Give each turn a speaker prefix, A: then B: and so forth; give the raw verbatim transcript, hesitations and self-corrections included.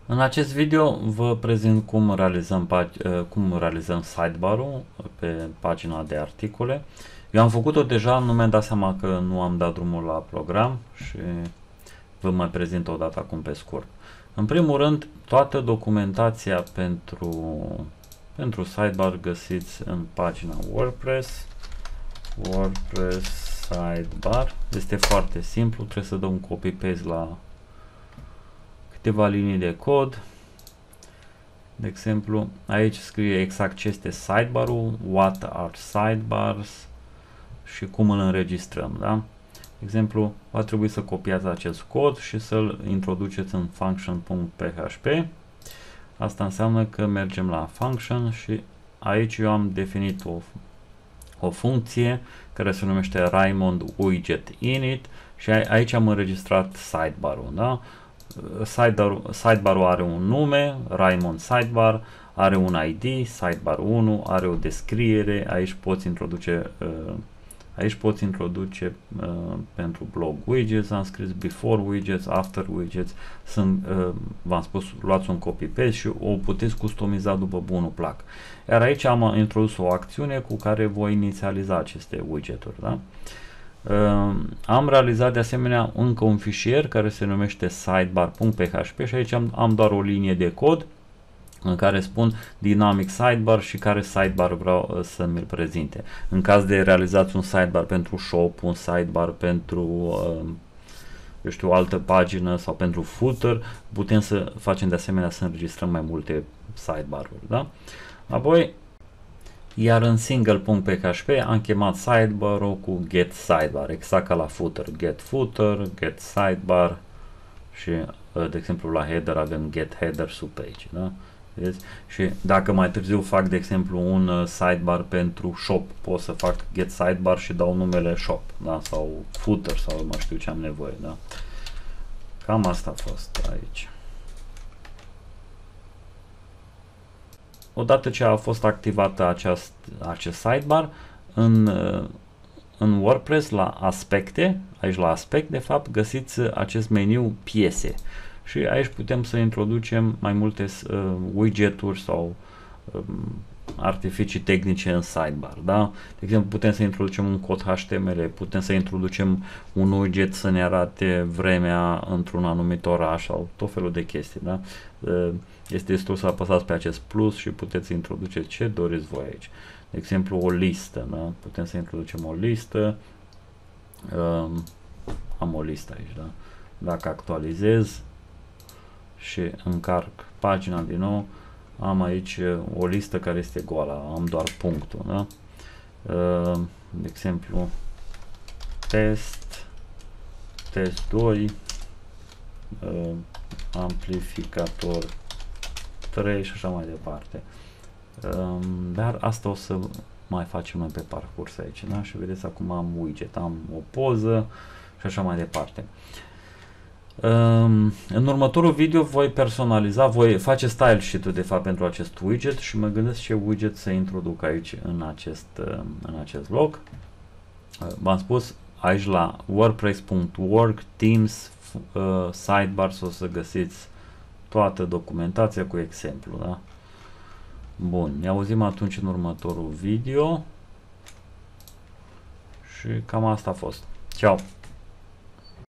A: În acest video vă prezint cum realizăm, cum realizăm sidebar-ul pe pagina de articole. Eu am făcut-o deja, nu mi-am dat seama că nu am dat drumul la program și vă mai prezint o dată acum pe scurt. În primul rând, toată documentația pentru, pentru sidebar găsiți în pagina WordPress. WordPress sidebar. Este foarte simplu, trebuie să dăm un copy-paste la câteva linii de cod. De exemplu, aici scrie exact ce este sidebar-ul, what are sidebars și cum îl înregistrăm, da? De exemplu, va trebui să copiați acest cod și să-l introduceți în function.php. Asta înseamnă că mergem la function și aici eu am definit o, o funcție care se numește Raymond widget init și aici am înregistrat sidebar-ul, da? Sidebar, sidebar-ul are un nume, Raymond sidebar, are un I D, sidebar unu, are o descriere, aici poți introduce uh, aici poți introduce uh, pentru blog widgets, am scris before widgets, after widgets, sunt, uh, v-am spus, luați un copy-paste și o puteți customiza după bunul plac. Iar aici am introdus o acțiune cu care voi inițializa aceste widgeturi, da? Uh, am realizat de asemenea încă un fișier care se numește sidebar.php și aici am, am doar o linie de cod în care spun dynamic sidebar și care sidebar vreau uh, să mi-l prezinte. În caz de realizați un sidebar pentru shop, un sidebar pentru uh, eu știu, o altă pagină sau pentru footer, putem să facem de asemenea să înregistrăm mai multe sidebar-uri, da? Apoi, iar în single.php am chemat sidebar-ul cu get sidebar, exact ca la footer, get footer, get sidebar și, de exemplu, la header avem get header sub page, da? Vedeți? Și dacă mai târziu fac, de exemplu, un sidebar pentru shop, pot să fac get sidebar și dau numele shop, da? Sau footer sau mai știu ce am nevoie, da? Cam asta a fost aici. Odată ce a fost activată aceast, acest sidebar, în, în WordPress, la aspecte, aici la aspect, de fapt, găsiți acest meniu piese. Și aici putem să introducem mai multe uh, widgeturi sau um, artificii tehnice în sidebar, da? De exemplu, putem să introducem un cod H T M L, putem să introducem un widget să ne arate vremea într-un anumit oraș sau tot felul de chestii, da? Uh, este destul să apăsați pe acest plus și puteți introduce ce doriți voi aici. De exemplu, o listă, da? Putem să introducem o listă. Um, am o listă aici, da? Dacă actualizez și încarc pagina din nou, am aici o listă care este goală, am doar punctul, da? Uh, de exemplu, test, test doi, uh, amplificator trei și așa mai departe. Uh, dar asta o să mai facem noi pe parcurs aici, da? Și vedeți, acum am widget, am o poză și așa mai departe. În următorul video voi personaliza, voi face style sheet-ul de fapt pentru acest widget și mă gândesc ce widget să introduc aici în acest, în acest loc. V-am spus aici la wordpress punct org themes uh, sidebars o să găsiți toată documentația cu exemplu, da? Bun, ne auzim atunci în următorul video și cam asta a fost. Ciao!